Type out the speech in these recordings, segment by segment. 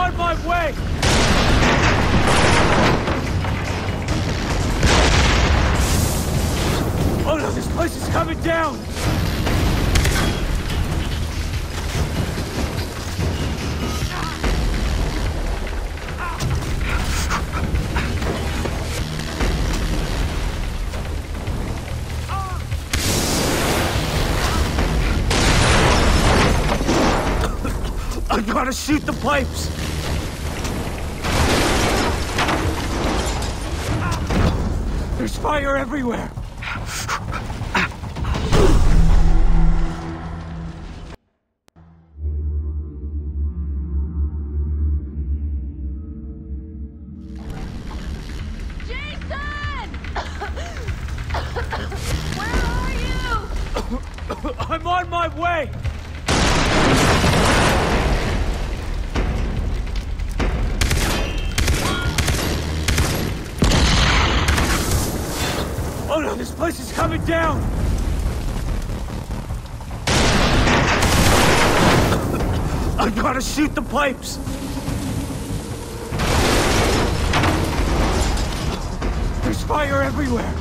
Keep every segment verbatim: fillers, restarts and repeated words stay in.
on my way! Oh no, this place is coming down! I gotta shoot the pipes! There's fire everywhere! Jason! Where are you? I'm on my way! Oh no, this place is coming down! I gotta shoot the pipes! There's fire everywhere!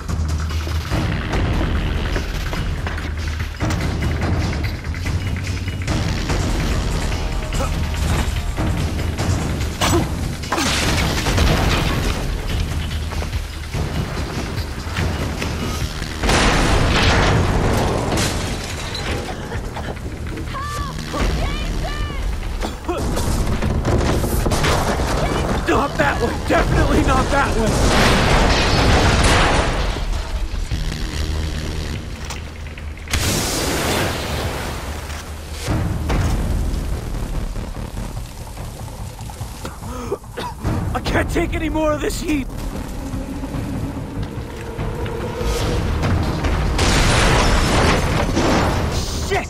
Not that way! Definitely not that way! I can't take any more of this heat! Shit!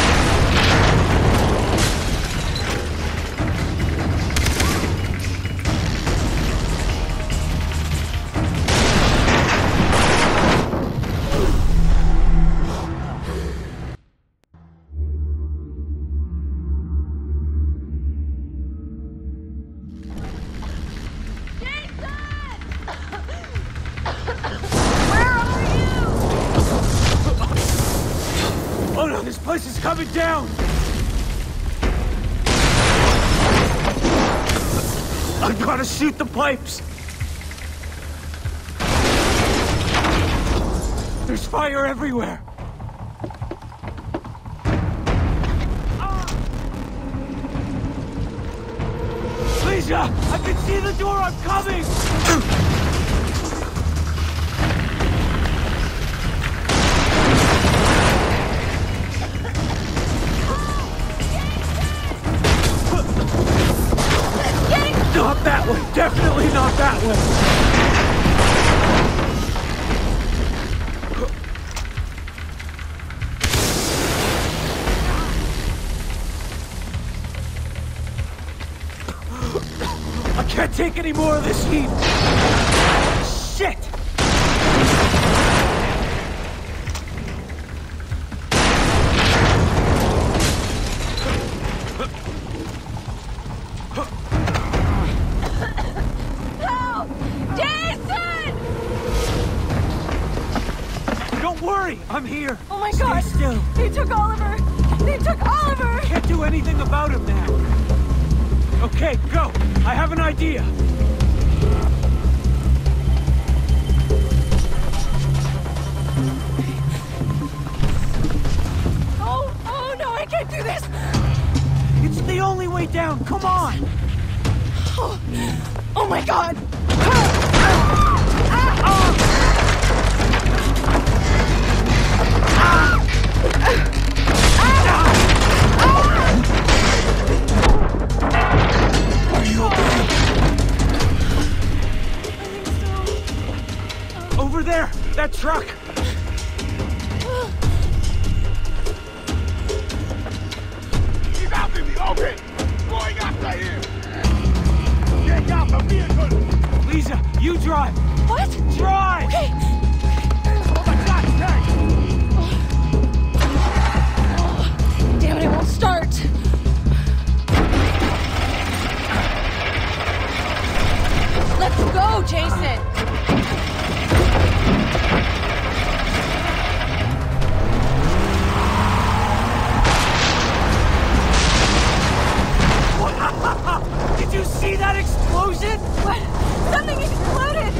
Oh no, this place is coming down! I gotta shoot the pipes! There's fire everywhere! Lisa! I can see the door! I'm coming! Not that way! Definitely not that way! I can't take any more of this heat! Shit! Don't worry, I'm here. Oh my Stay god! still. They took Oliver! They took Oliver! Can't do anything about him now. Okay, go. I have an idea. Oh, oh no, I can't do this! It's the only way down. Come on. Oh, oh my god! Are you okay? I think so. Over there, that truck. He's out in the open! Going after him! Get out the vehicle! Lisa, you drive. What? Drive! Okay. Oh my god, tank! Damn it, it won't start. explosion! What? Something exploded!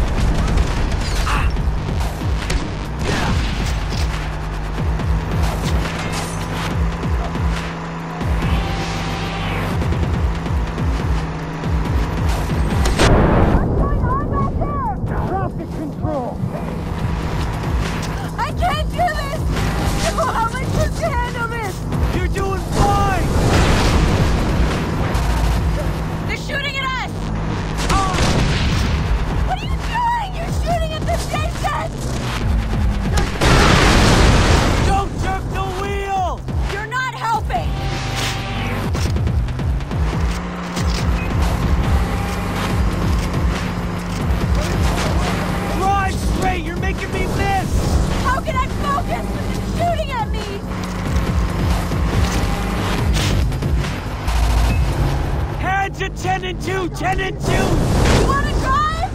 ten and two! ten and two! You wanna drive?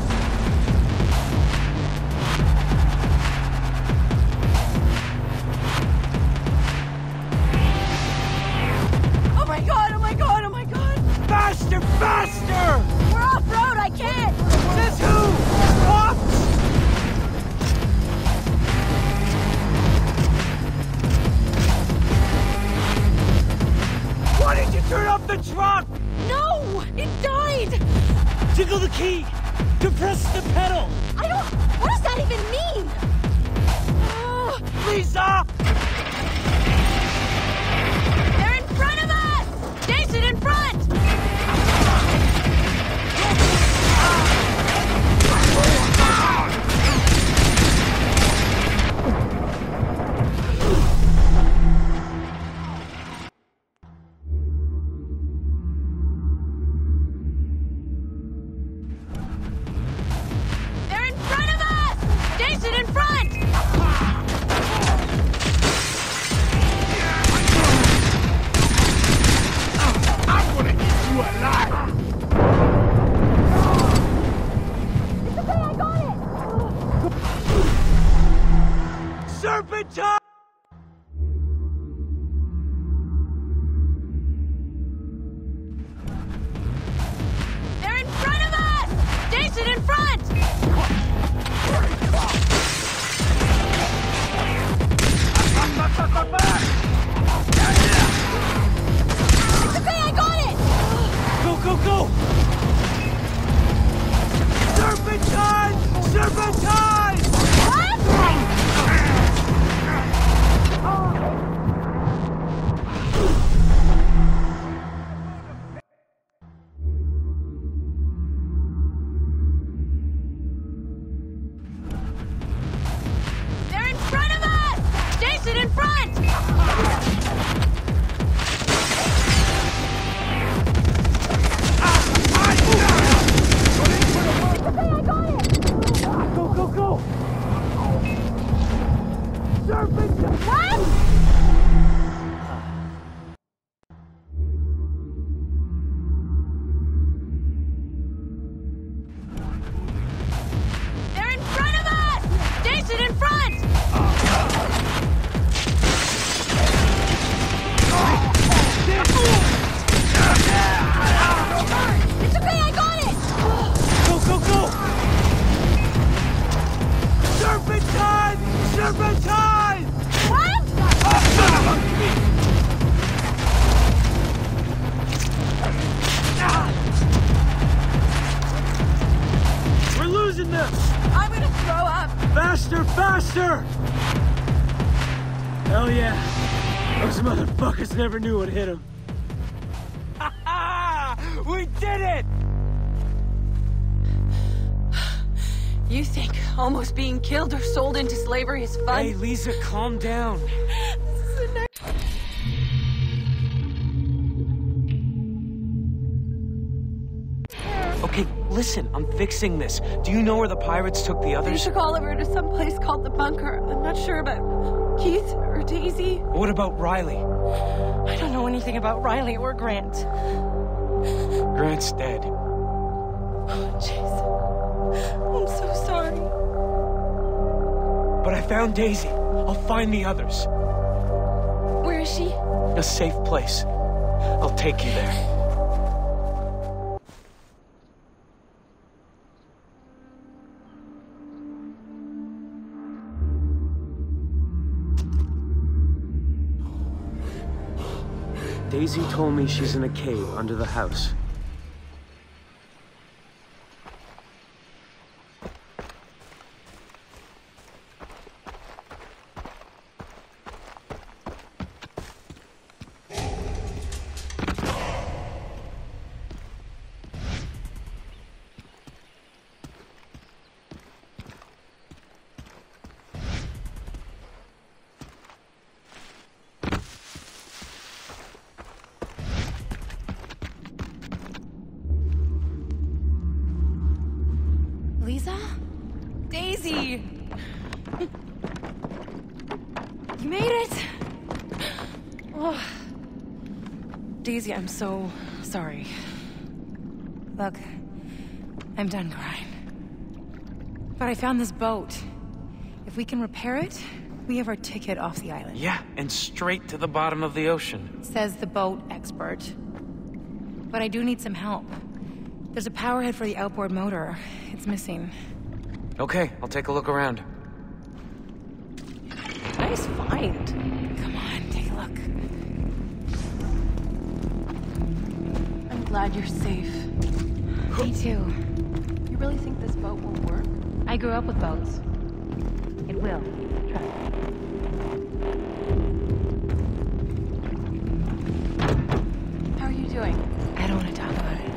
Oh my god, oh my god, oh my god! Faster, faster! We're off-road, I can't! Says who? Cops? Why did you turn off the truck? No! It died! Jiggle the key! Depress the pedal! I don't... What does that even mean? Oh. Lisa! They're in front of us! Jason, in front! Serpentine! They're in front of us! Jason, in front! It's okay, I got it! Go, go, go! Serpentine! Serpentine! What? They're in front of us! Jason, in front! Go, go, go! Serpentine! What? They're in front of us! Jason, in front! It's okay, I got it! Go, go, go! Serpentine! Serpentine! What? We're losing them! I'm gonna throw up. Faster, faster! Hell yeah. Those motherfuckers never knew what hit them. Ha ha! We did it! You think almost being killed or sold into slavery is fun? Hey, Lisa, calm down. This is the next... Okay, listen, I'm fixing this. Do you know where the pirates took the They others? took Oliver to some place called the Bunker. I'm not sure about Keith or Daisy. What about Riley? I don't know anything about Riley or Grant. Grant's dead. Oh, Jason. I'm so sorry. But I found Daisy. I'll find the others. Where is she? A safe place. I'll take you there. Daisy told me she's in a cave under the house. Lisa? Daisy! You made it! Oh. Daisy, I'm so sorry. Look, I'm done crying. But I found this boat. If we can repair it, we have our ticket off the island. Yeah, and straight to the bottom of the ocean. Says the boat expert. But I do need some help. There's a power head for the outboard motor. It's missing. Okay, I'll take a look around. Nice find. Come on, take a look. I'm glad you're safe. Me too. You really think this boat will work? I grew up with boats. It will. Trust me. How are you doing? I don't want to talk about it.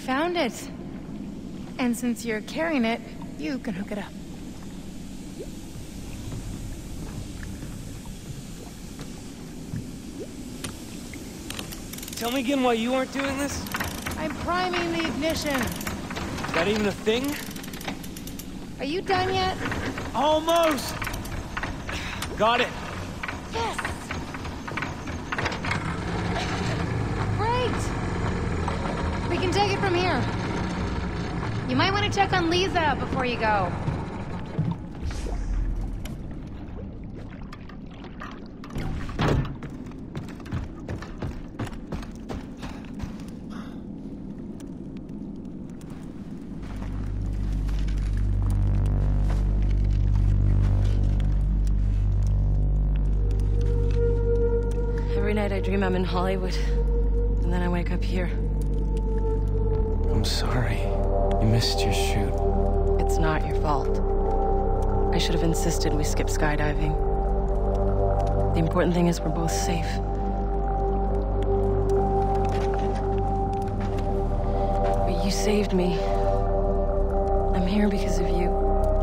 found it. And since you're carrying it, you can hook it up. Tell me again why you aren't doing this? I'm priming the ignition. Is that even a thing? Are you done yet? Almost! Got it. Yes! Great! We can take it from here. You might want to check on Lisa before you go. Every night I dream I'm in Hollywood, and then I wake up here. I'm sorry. You missed your shoot. It's not your fault. I should have insisted we skip skydiving. The important thing is we're both safe. But you saved me. I'm here because of you.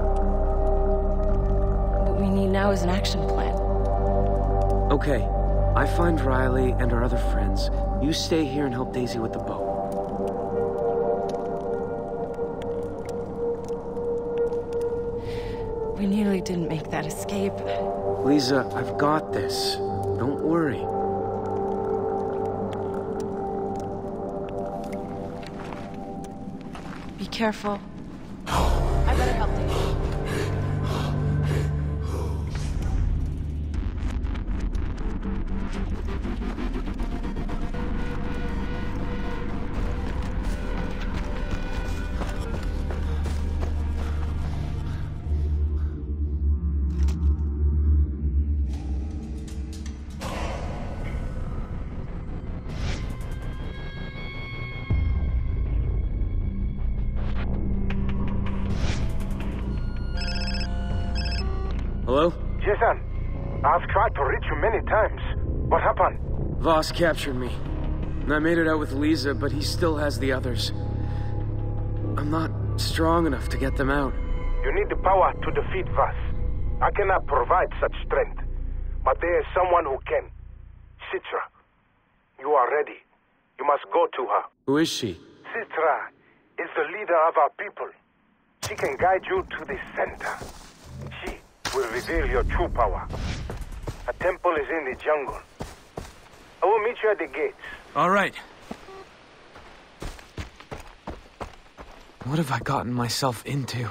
What we need now is an action plan. Okay. I find Riley and our other friends. You stay here and help Daisy with the boat. We nearly didn't make that escape. Lisa, I've got this. Don't worry. Be careful. I better help you. Hello? Jason, I've tried to reach you many times. What happened? Voss captured me. And I made it out with Lisa, but he still has the others. I'm not strong enough to get them out. You need the power to defeat Voss. I cannot provide such strength, but there is someone who can. Citra. You are ready. You must go to her. Who is she? Citra is the leader of our people. She can guide you to the center. She will reveal your true power. A temple is in the jungle. I will meet you at the gates. All right. What have I gotten myself into?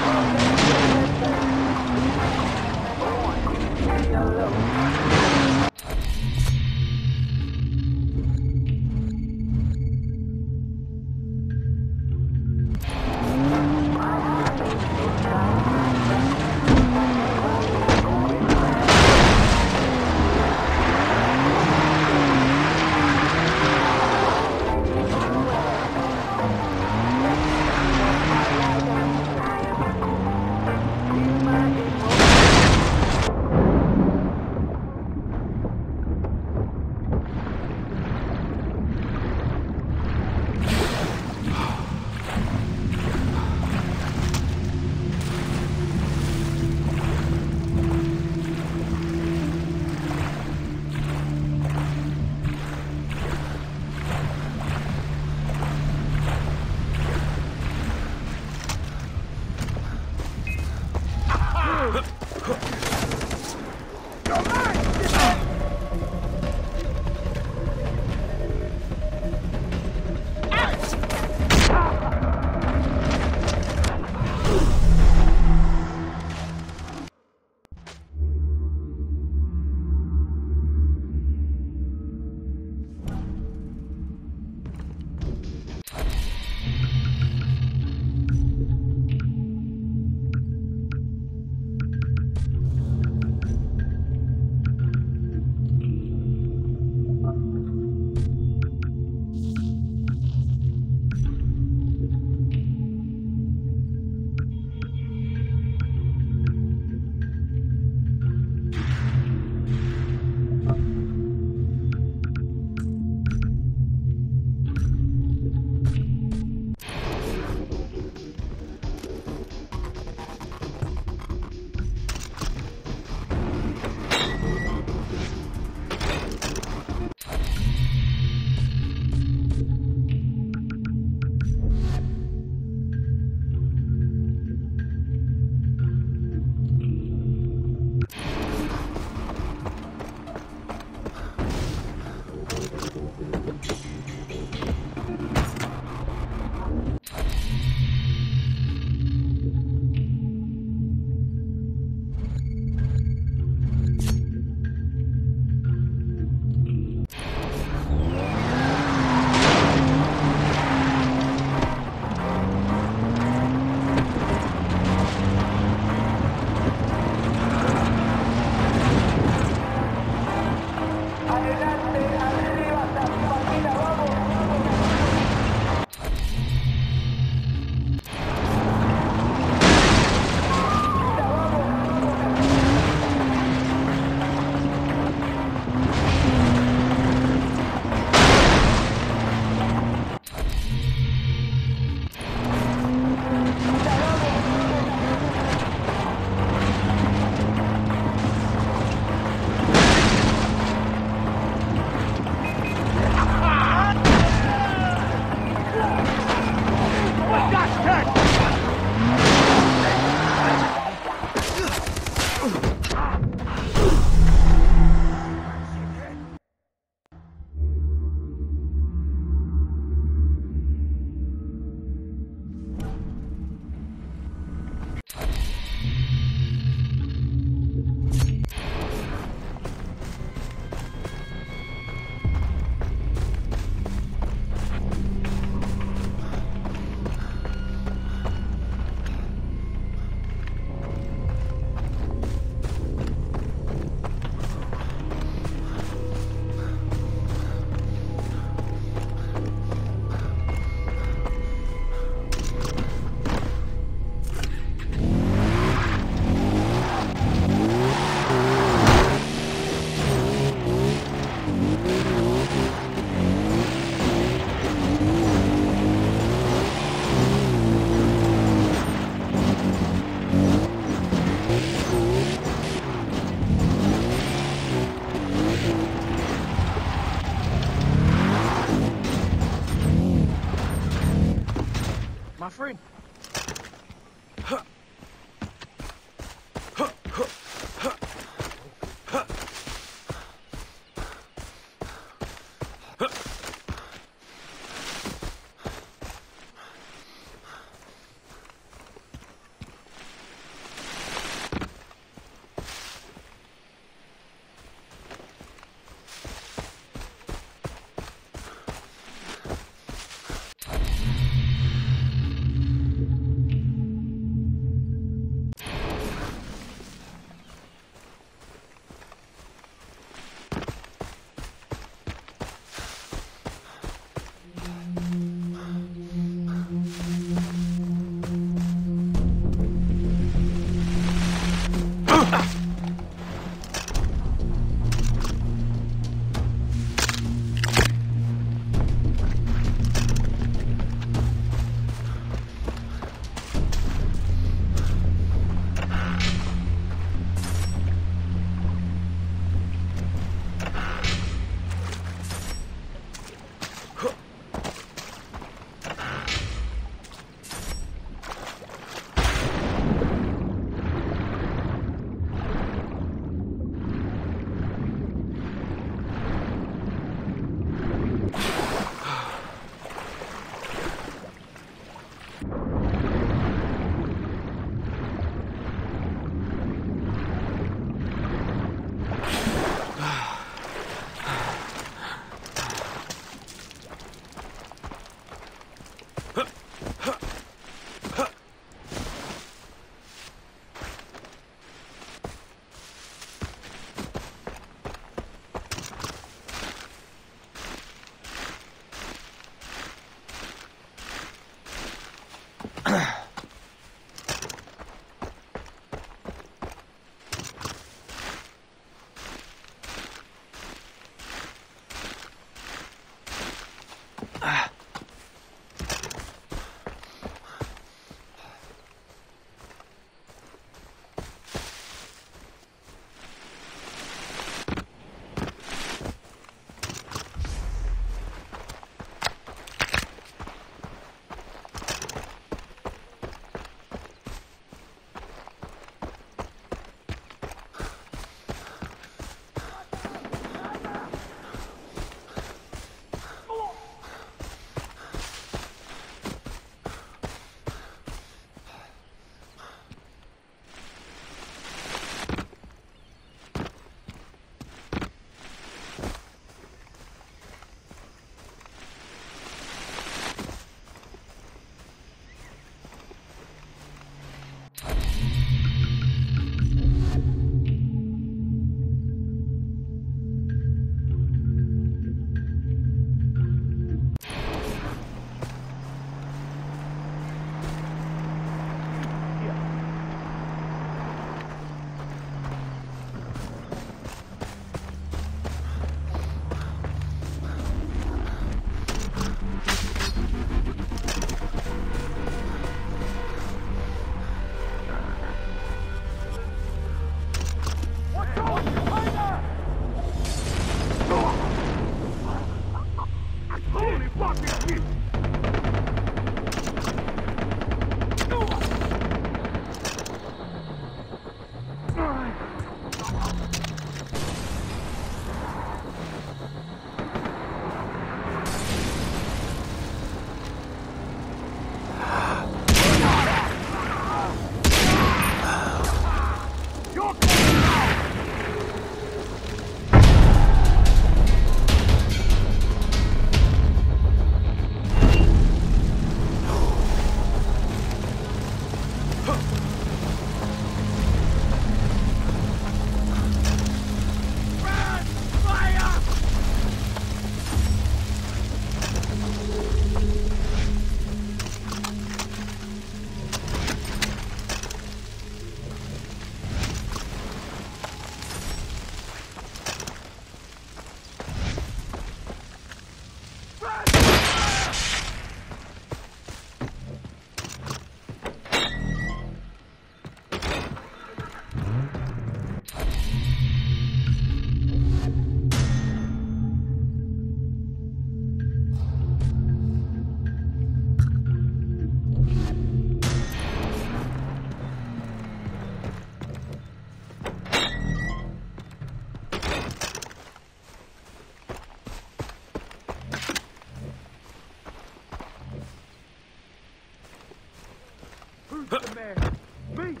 Who's the man? Me!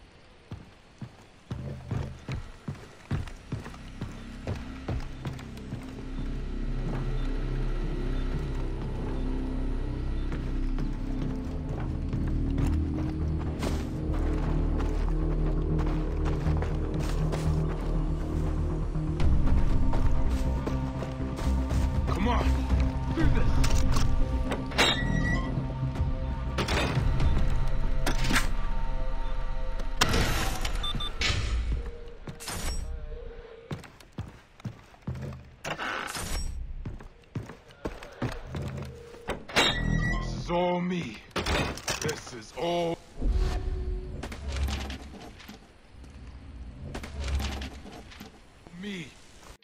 Come on, do this. This is all me. This is all me.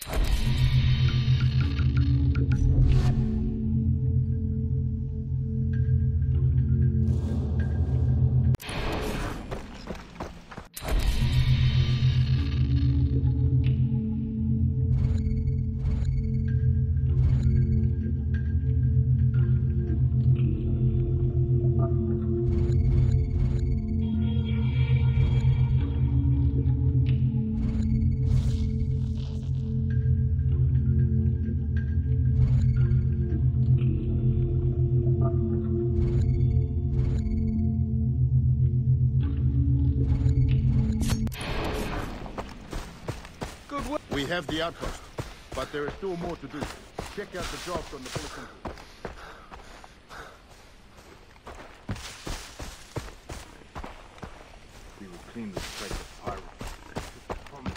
We have the outpost, but there is still more to do. Check out the jobs on the bulletin board. We will clean this place of pirates. Promise.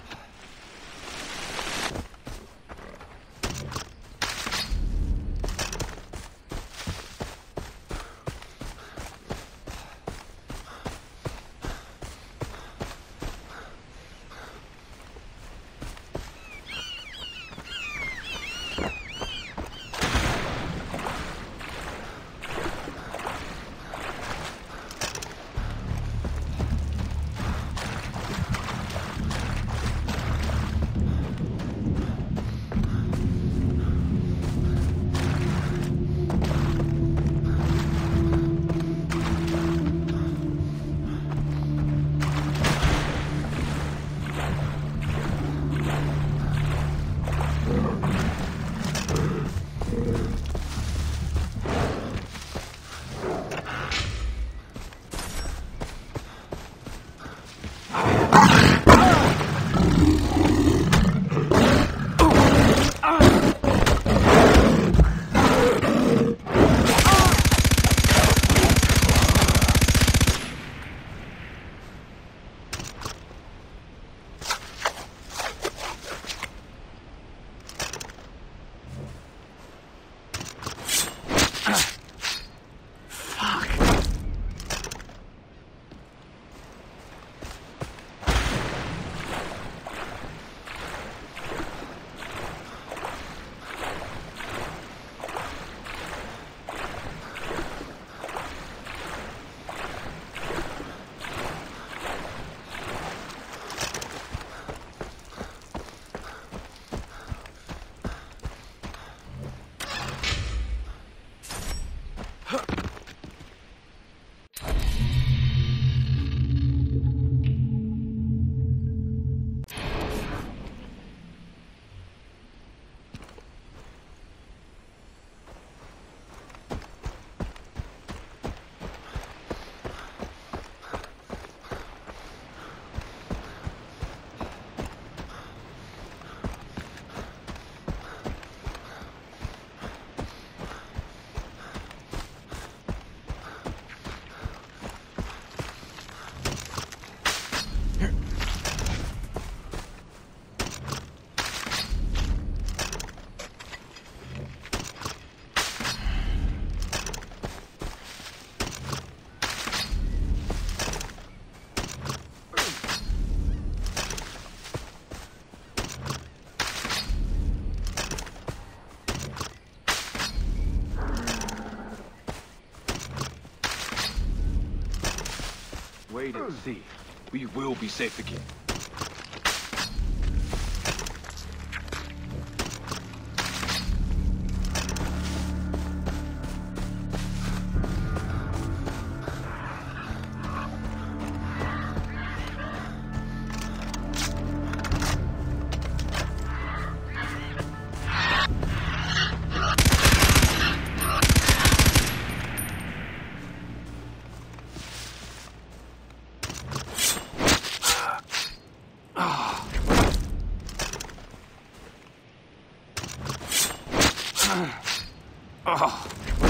Wait and see. We will be safe again. Oh.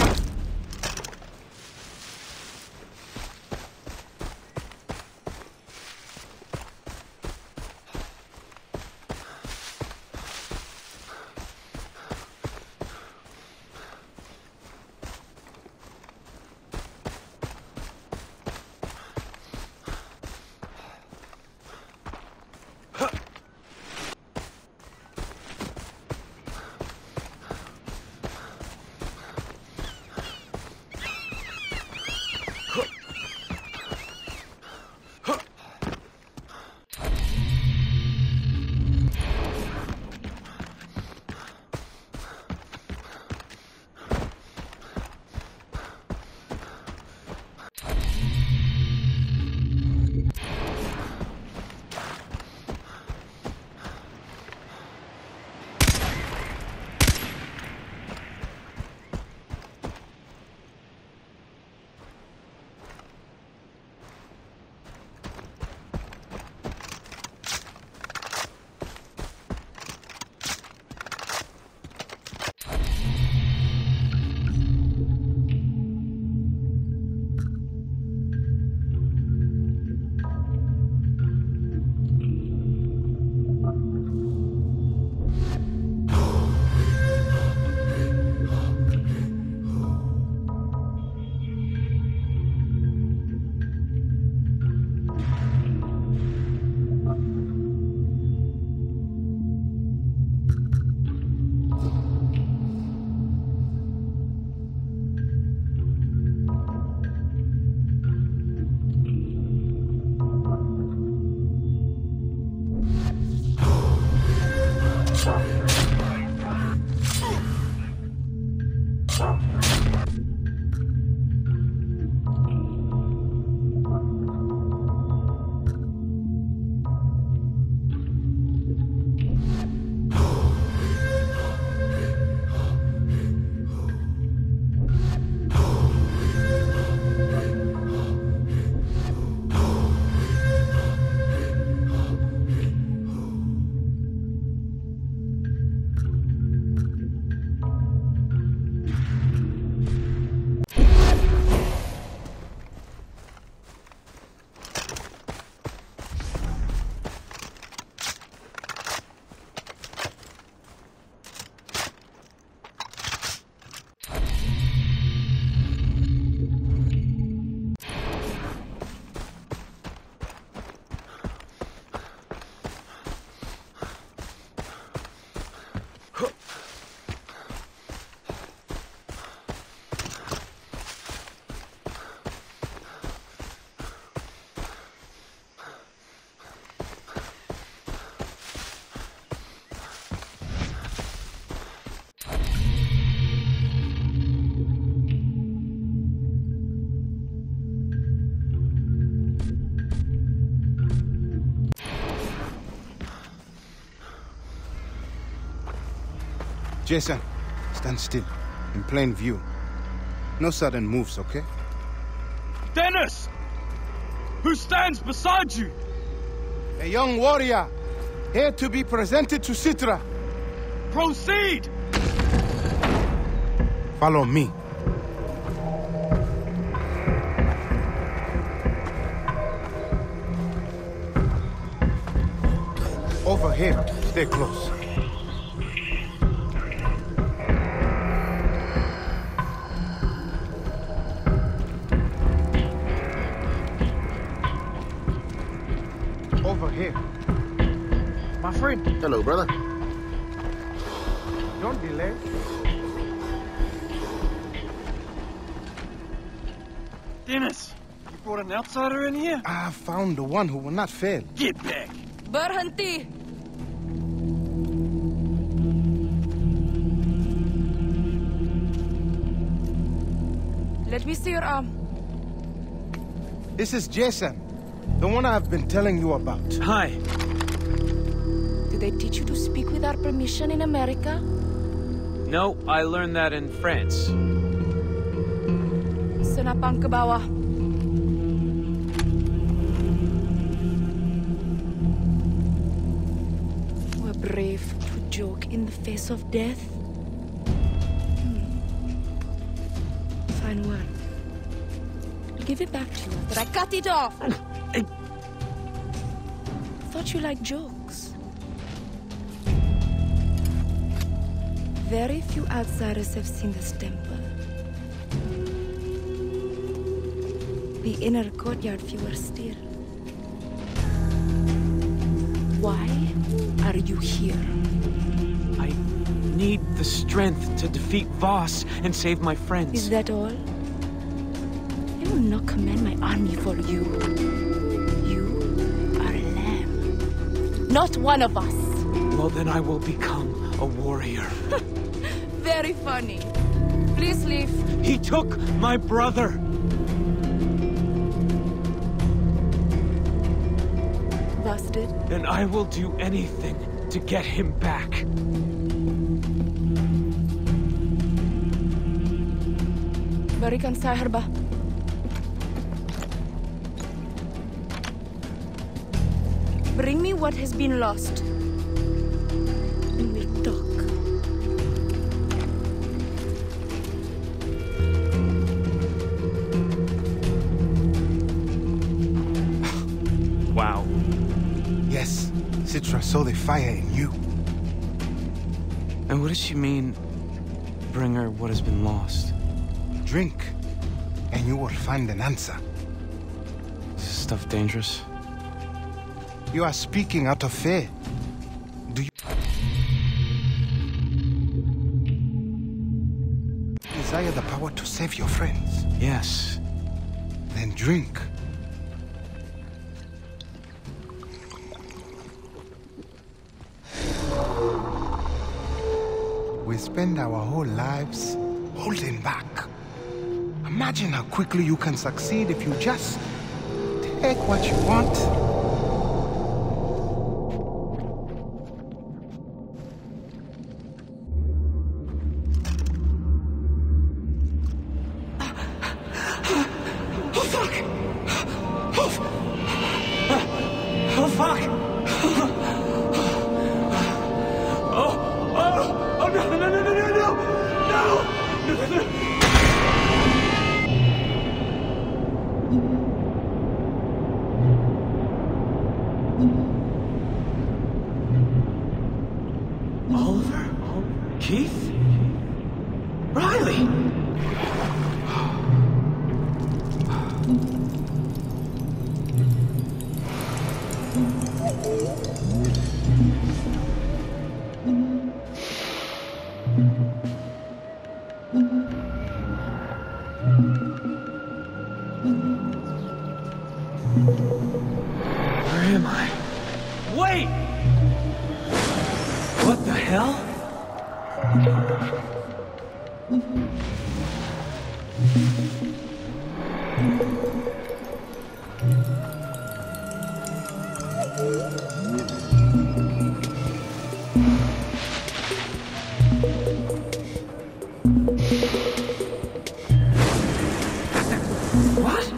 Jason, stand still. In plain view. No sudden moves, okay? Dennis! Who stands beside you? A young warrior, here to be presented to Citra. Proceed! Follow me. Over here. Stay close. Over here. My friend. Hello, brother. Don't delay. Dennis, you brought an outsider in here? I found the one who will not fail. Get back! Berhenti! Let me see your arm. This is Jason, the one I've been telling you about. Hi. Did they teach you to speak without permission in America? No, I learned that in France. Senapang ke bawah. We're brave to joke in the face of death. Hmm. give it back to you after I cut it off. I... Thought you liked jokes. Very few outsiders have seen this temple. The inner courtyard fewer still. Why are you here? I need the strength to defeat Voss and save my friends. Is that all? I will not command my army for you. You are a lamb. Not one of us. Well, then I will become a warrior. Very funny. Please leave. He took my brother. Voss did? And I will do anything to get him back. Barikan saya herba. Bring me what has been lost. And we'll talk. Wow. Yes, Citra saw the fire in you. And what does she mean, bring her what has been lost? Drink, and you will find an answer. Is this stuff dangerous? You are speaking out of fear. Do you desire the power to save your friends? Yes. Then drink. We spend our whole lives holding back. Imagine how quickly you can succeed if you just take what you want. Where am I? Wait! What the hell? What?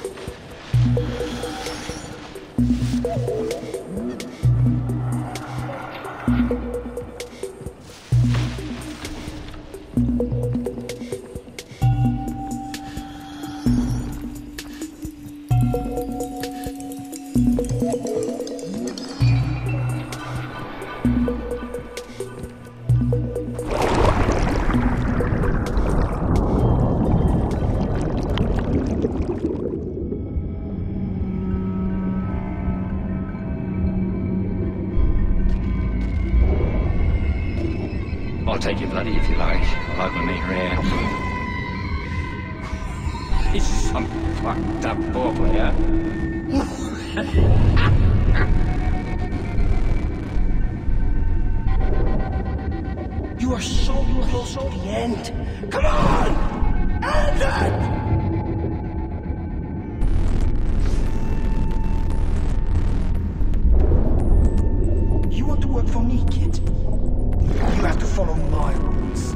I'll take your bloody if you like. I'll open me here. He's some fucked up ball player. You are so close to the end. Come on! End it! You want to work for me, kid? You have to follow my rules.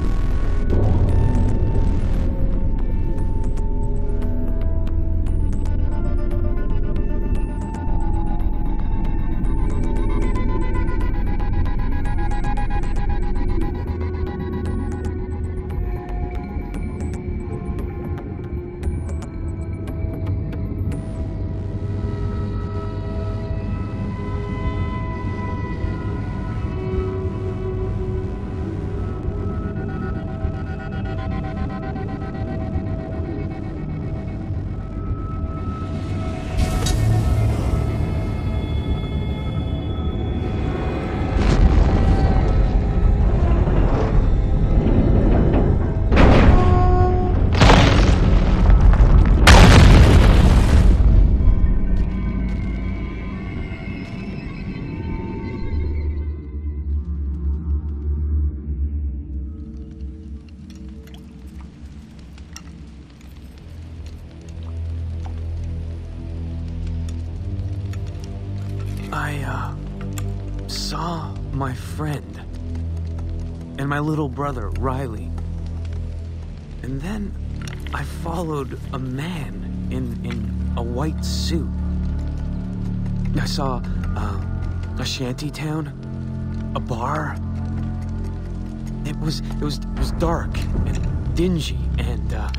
I, uh, saw my friend and my little brother, Riley. And then I followed a man in, in a white suit. I saw, uh, a shanty town, a bar. It was, it was, it was dark and dingy and, uh...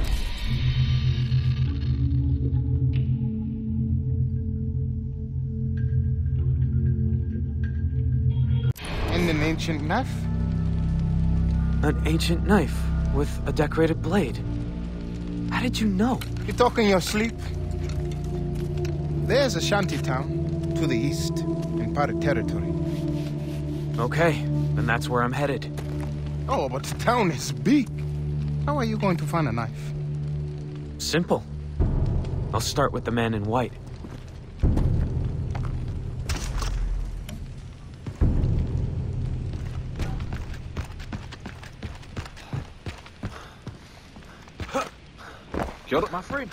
And an ancient knife? An ancient knife with a decorated blade. How did you know? You talk in your sleep? There's a shanty town to the east in Pirate territory. Okay, then that's where I'm headed. Oh, but the town is big. How are you going to find a knife? Simple. I'll start with the man in white. Killed it, my friend.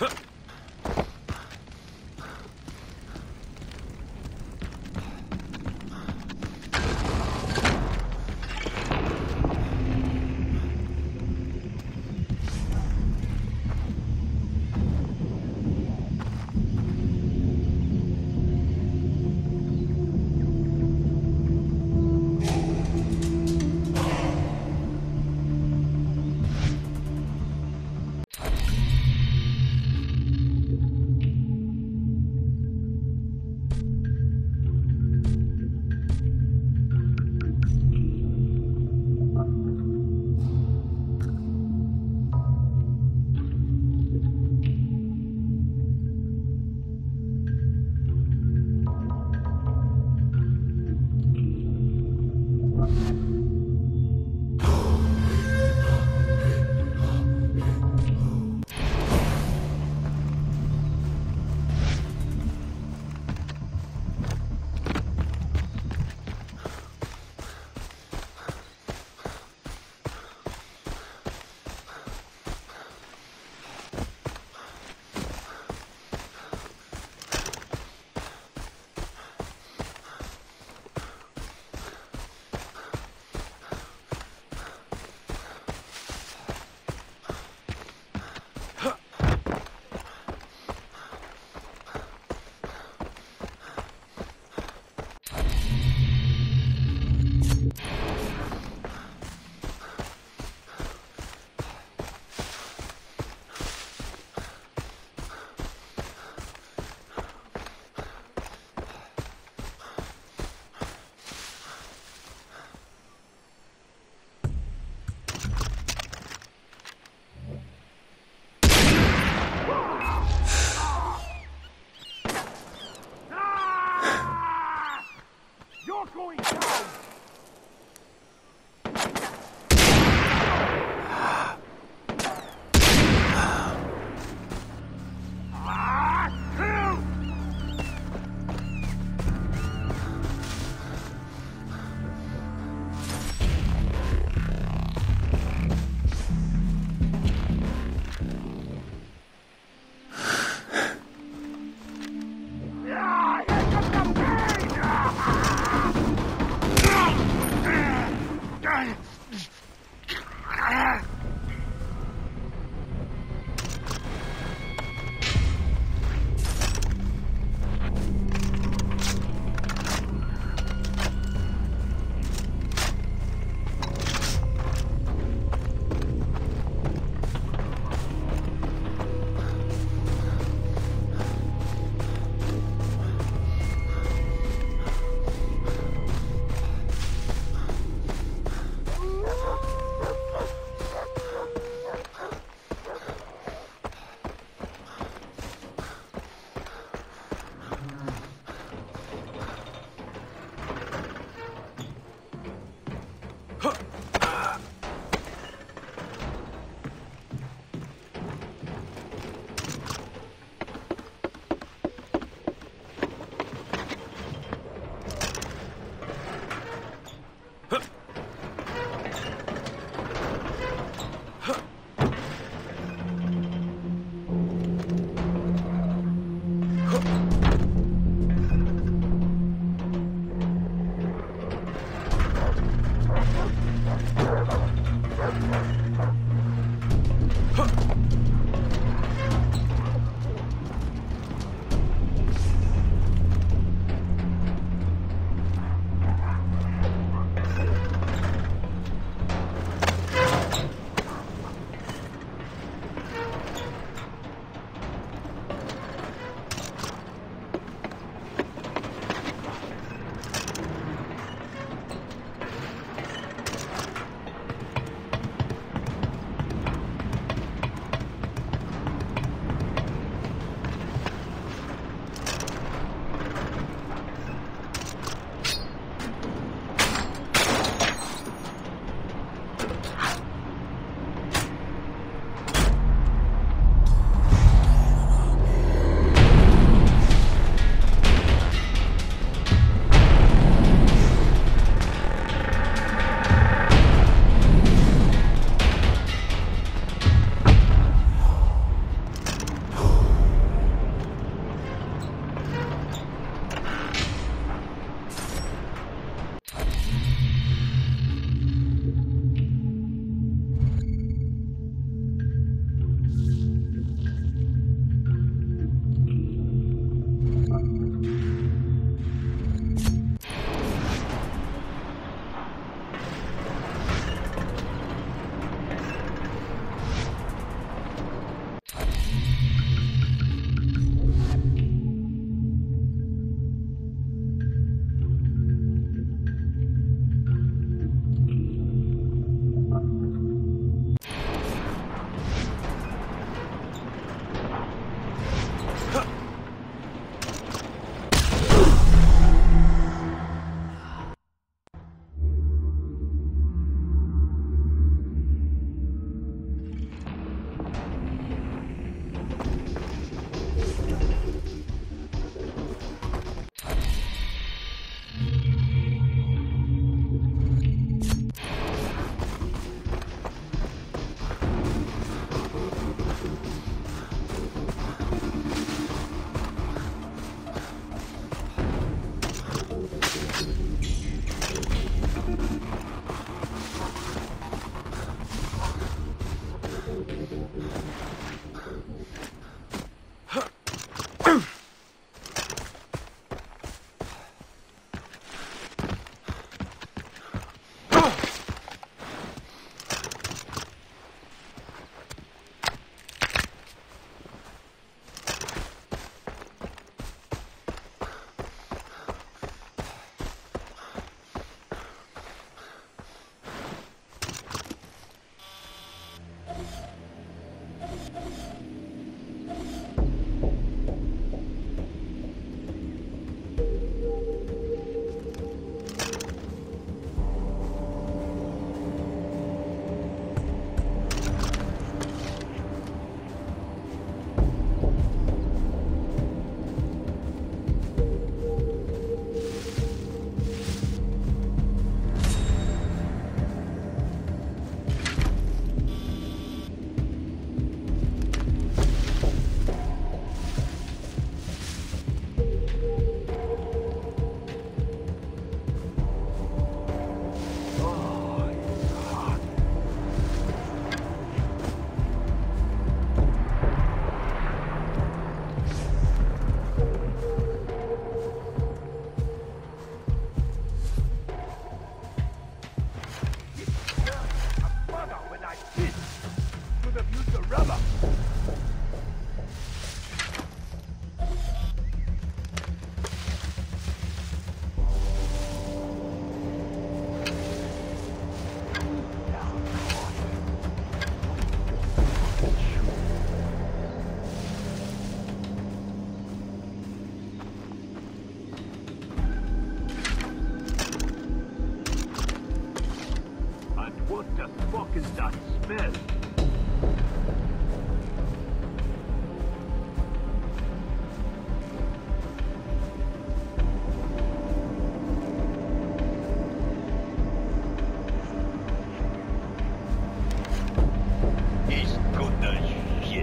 is that smell? He's good as shit.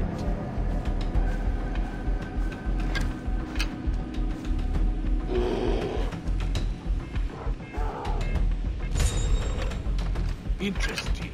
Interesting.